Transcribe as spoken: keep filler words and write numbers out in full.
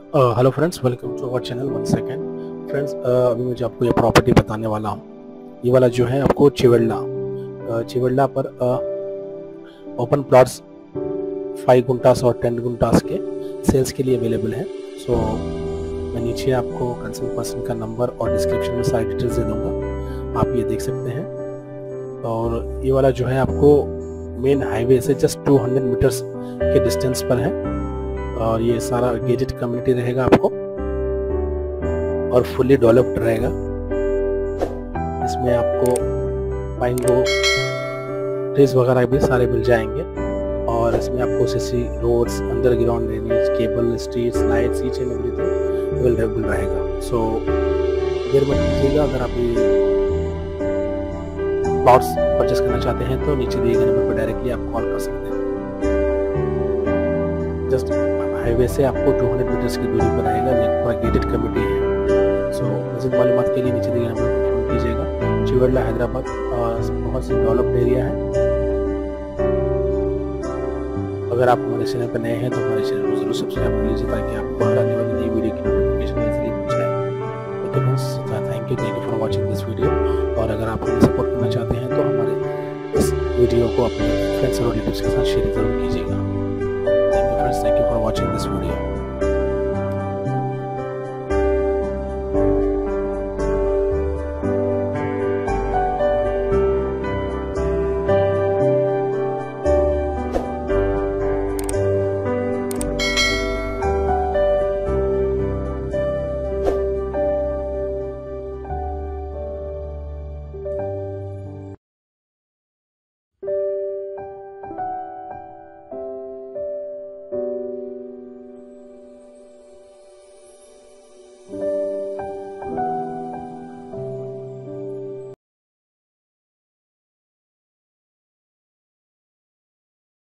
Hello friends, welcome to our channel. One second friends, अभी मुझे आपको ये प्रॉपर्टी बताने वाला हूँ। ये वाला जो है आपको चिवड़ला अ, चिवड़ला पर ओपन प्लॉट्स फाइव गुंटास और टेन गुंटास के सेल्स के लिए अवेलेबल है। सो मैं नीचे आपको कंसर्न पर्सन का नंबर और डिस्क्रिप्शन में सारी डिटेल्स दे दूंगा, आप ये देख सकते हैं। और ये वाला जो है आपको मेन हाईवे से जस्ट टू हंड्रेड मीटर्स के डिस्टेंस पर है और ये सारा गेटेड कम्युनिटी रहेगा आपको और फुल्ली डेवलप्ड रहेगा। इसमें आपको मैंगो ट्रीज वगैरह भी सारे मिल जाएंगे और इसमें आपको CC roads, underground drainage, cable, streets, lights, each and everything available रहेगा। सो देर मत कीजिएगा, अगर आप ये प्लॉट्स परचेस करना चाहते हैं तो नीचे दिए गए नंबर पर डायरेक्टली आप कॉल कर सकते हैं। जस्ट हाईवे से आपको टू हंड्रेड मीटर्स की दूरी पर रहेगा, पूरा गेटेड कम्युनिटी है। सो मज़ीद मालूमात के लिए नीचे दिए नंबर पर फोन कीजिएगा। चिवड़ला हैदराबाद बहुत सी डेवलप्ड एरिया है। अगर आप हमारे चैनल पर नए हैं तो हमारे चैनल को जरूर सब्सक्राइब कर लीजिए ताकि आपको हर आने वाली नई वीडियो की नोटिफिकेशन इजीली मिल जाए। Okay friends, thank you thank you for watching this video. और अगर आप हमें सपोर्ट करना चाहते हैं तो हमारे इस वीडियो को अपने फ्रेंड्स और रिलेटिव्स के साथ शेयर जरूर कीजिएगा। Thank you friends, thank you for watching this video.